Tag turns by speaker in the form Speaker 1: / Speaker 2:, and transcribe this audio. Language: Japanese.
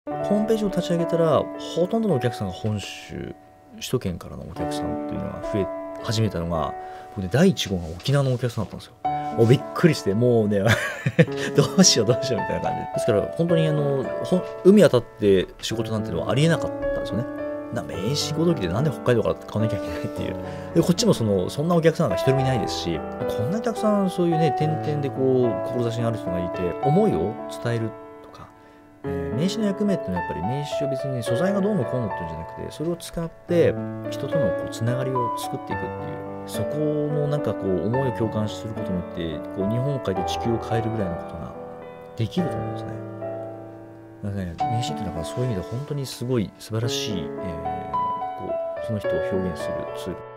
Speaker 1: ホームページを立ち上げたら、ほとんどのお客さんが本州、首都圏からのお客さんっていうのが増え始めたのが、僕ね、第1号が沖縄のお客さんだったんですよ。もうびっくりして、もうね、どうしようどうしようみたいな感じで。ですから、本当に海渡って仕事なんてのはありえなかったんですよね。名刺ごときでなんで北海道から買わなきゃいけないっていう。で、こっちもそんなお客さんが一人もいないですし、こんなたくさんそういうね、点々でこう、志がある人がいて、思いを伝えるとか、名刺の役目っていうのはやっぱり名刺を別に素材がどうのこうのっていうんじゃなくて、それを使って人とのこうつながりを作っていくっていう、そこのなんかこう思いを共感することによってこう日本海で地球を変えるぐらいのことができると思うんですね。だからね、名刺っていうのはそういう意味で本当にすごい素晴らしい、こうその人を表現するツール。